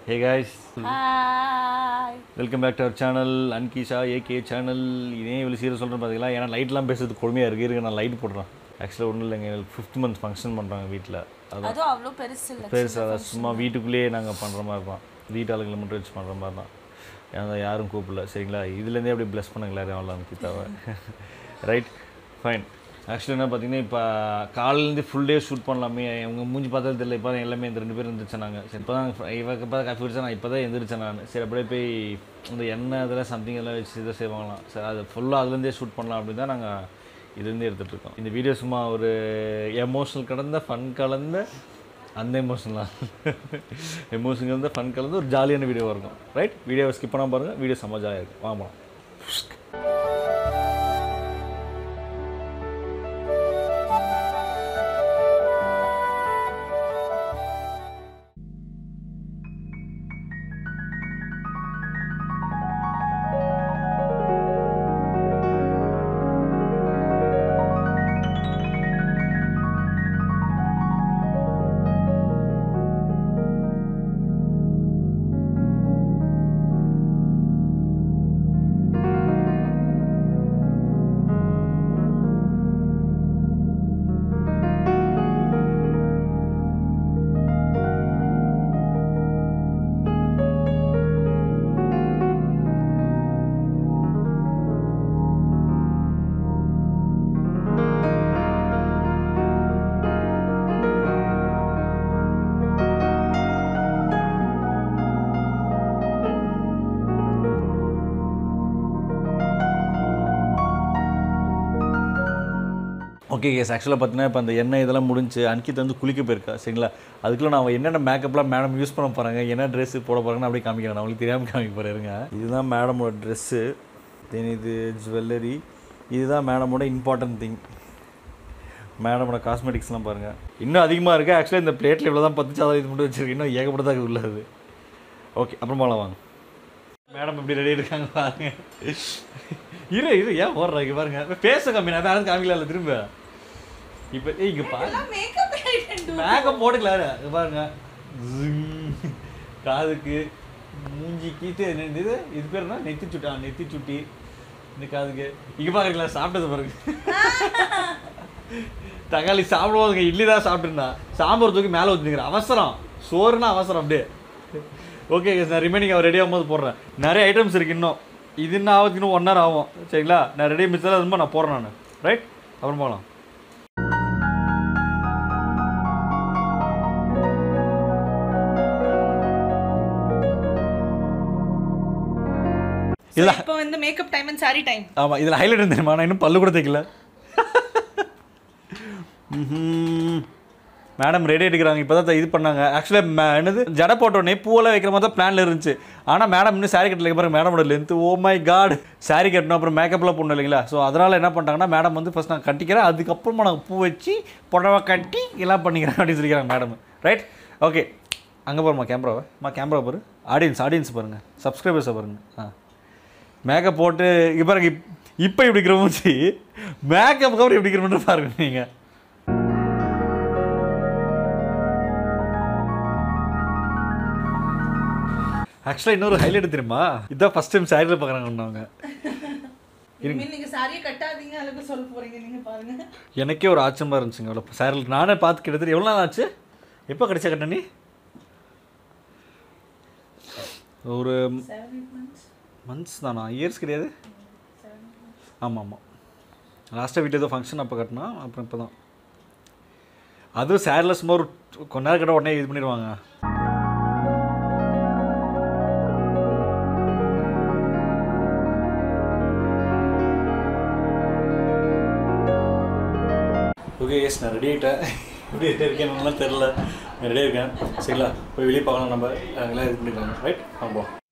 Hey guys. Hi. Welcome back to our channel AnkishaAK channel. இதே இவ்வளவு serious சொல்றேன் பாத்தீங்களா ஏன்னா லைட்லாம் பேசுறது கொடுமையா இருக்கு நான் லைட் போடுறேன் ஆக்சுவலா ஒண்ணும் இல்லங்க 5th month ஃபங்க்ஷன் பண்றாங்க வீட்ல அது அவ்ளோ பெருசு இல்ல பெருசா சும்மா வீட்டுக்குள்ளேயே நாங்க பண்ற மாதிரி தான் வீட்டாளுகளை மட்டும் வச்சு பண்ற மாதிரி தான் ஏன்னா யாரும் கூப்பிடல சரிங்களா இதுல இருந்தே அப்படியே ப்ளஸ் பண்ணுங்க எல்லாரும் அவ்வளவு அன்கிதாவை ரைட் ஃபைன் ஆக்சுவலி என்ன பார்த்தீங்கன்னா இப்போ காலையிலேருந்து ஃபுல் டே ஷூட் பண்ணலாமே அவங்க மூஞ்சி பார்த்தாலும் தெரியல இப்போ தான் எல்லாமே இந்த 2 பேரும் எழுந்திரிச்சேன் நாங்கள் சரி இப்போ தான் இவக்கு இப்போ தான் காஃபி குடிச்சா நான் இப்போ தான் எழுந்திரிச்சேன் நான் சரி அப்படியே போய் இந்த எண்ணெய் இதெல்லாம் சம்திங் எல்லாம் வச்சு இதை செய்வாங்களாம் சரி அது ஃபுல்லாக அதுலேருந்தே ஷூட் பண்ணலாம் அப்படின்னு தான் நாங்கள் இதுலேருந்தே எடுத்துகிட்ருக்கோம் இந்த வீடியோ சும்மா ஒரு எமோஷனல் கடந்த ஃபன் கலந்த அந்த எமோஷனலாம் எமோஷன் கலந்த ஃபன் கலந்து ஒரு ஜாலியான வீடியோவாக இருக்கும் ரைட் வீடியோவை ஸ்கிப் பண்ணால் பாருங்கள் வீடியோ செம்ம ஜாலியாக இருக்கும் வாங்கலாம் ஓகே கேஸ் ஆக்சுவலாக பார்த்தீங்கன்னா இப்போ அந்த எண்ணெய் இதெல்லாம் முடிஞ்சு அன்கித் வந்து குளிக்க போயிருக்கா சரிங்களா அதுக்குள்ள நான் என்னென்ன மேக்கப்லாம் மேடம் யூஸ் பண்ண போகிறாங்க என்ன ட்ரெஸ்ஸு போட போகிறாங்கன்னு அப்படியே காமிக்கிறேன் நான் அவங்களுக்கு தெரியாமல் காமிக்க போகிறேங்க இதுதான் மேடமோட ட்ரெஸ்ஸு தென் இது ஜுவல்லரி இதுதான் மேடமோட இம்பார்ட்டன்ட் திங் மேடமோட காஸ்மெட்டிக்ஸ்லாம் பாருங்கள் இன்னும் அதிகமாக இருக்குது ஆக்சுவலாக இந்த பிளேட்டில் இவ்வளோ தான் 10 சாதம் இது மட்டும் வச்சுருக்கு இன்னும் ஏகப்பட்டதாக உள்ளது ஓகே அப்புறம் போகலாம் வாங்க மேடம் எப்படி ரெடி இருக்காங்க பாருங்க இரு ஏன் ஓடுறாங்க பாருங்க பேச கம்மி நான் யாரும் காமிக்கல திரும்ப இப்போ இங்கே பாருங்க மேக்கப் போட்டுக்கலாரு பாருங்க காதுக்கு மூஞ்சிக்கு இது இது பேர் என்ன நெத்தி சுட்டி இந்த காதுக்கு இங்கே பார்க்குறீங்களா சாப்பிட்டது பாருங்க தக்காளி சாப்பிடுவோங்க இட்லி தான் சாப்பிட்டுருந்தா சாம்பார் தூக்கி மேலே ஊற்றிக்கிறேன் அவசரம் சோறுனா அவசரம் அப்படியே ஓகே நான் ரிமைனிங் அவர் ரெடி ஆகும்போது போடுறேன் நிறைய ஐட்டம்ஸ் இருக்குது இன்னும் இது என்ன ஆகுதுக்கு இன்னும் 1 hour ஆகும் சரிங்களா நான் ரெடி மிச்சம் ரொம்ப நான் போடுறேன் நான் ரைட் அப்புறம் போகலாம் இல்ல இப்போ இந்த makeup time and sari time ஆமா இதுல ஹைலைட் என்னமா நான் இன்னும் பல்லு கூட தேய்க்கல மேடம் ரெடி எடுக்கிறாங்க இப்போ தான் இது பண்ணாங்க ஆக்சுவலாக என்னது ஜடை போட்டோடனே பூவெல்லாம் வைக்கிற மாதிரி தான் பிளானில் இருந்துச்சு ஆனால் மேடம் இன்னும் சாரி கட்டல பாருங்க மேடமோட length oh my God sari கட்டணும் அப்புறம் மேக்கப்லாம் போடணும் இல்லைங்களா ஸோ அதனால் என்ன பண்ணிட்டாங்கன்னா மேடம் வந்து ஃபஸ்ட் நான் கட்டிக்கிறேன் அதுக்கப்புறமா நாங்கள் பூ வச்சு புடவை கட்டி எல்லாம் பண்ணிக்கிறேன் அப்படின்னு சொல்லிக்கிறாங்க மேடம் ரைட் ஓகே அங்கே பாருமா கேமரா பாரு ஆடியன்ஸ் பாருங்கள் சப்ஸ்கிரைபர்ஸை பாருங்கள் மேக்கப் போட்டு இப்போ பாருங்க இப்போ இப்படி இருக்கிற மூச்சு மேக்கப் கவர் எப்படி இருக்கிற பாருங்க நீங்கள் ஆக்சுவலாக இன்னொரு ஹைலைட் தெரியுமா இதான் ஃபர்ஸ்ட் டைம் சாரியில் பார்க்குறாங்கன்னாங்க நீங்கள் சாரியை கட்டாதீங்க அளவுக்கு சொல்ல போகிறீங்க நீங்கள் பாருங்க எனக்கே ஒரு ஆச்சரியமாக இருந்துச்சுங்க அவ்வளோ சாரியில் நானே பார்த்து கிட்டத்தட்ட எவ்வளோ நாள் ஆச்சு எப்போ கிடைச்சா கட்ட நீ ஒரு மந்த்ஸ் தானா இயர்ஸ் கிடையாது ஆமாம் லாஸ்ட்டாக வீட்டில் ஏதோ ஃபங்க்ஷன் அப்போ கட்டினா அப்புறம் இப்போ தான் அதுவும் சாரியில் சும்மா ஒரு கொஞ்ச நேரம் கிட்ட உடனே இது பண்ணிடுவாங்க ஓகே எஸ் நான் ரெடி ஆகிட்டேன் எப்படி இருக்கேன் நல்லா தெரில நான் ரெடியாக இருக்கேன் சரிங்களா போய் வெளியே பார்க்கலாம் நம்ம அங்கெல்லாம் இது பண்ணிக்கலாம் ரைட் ஆமாம்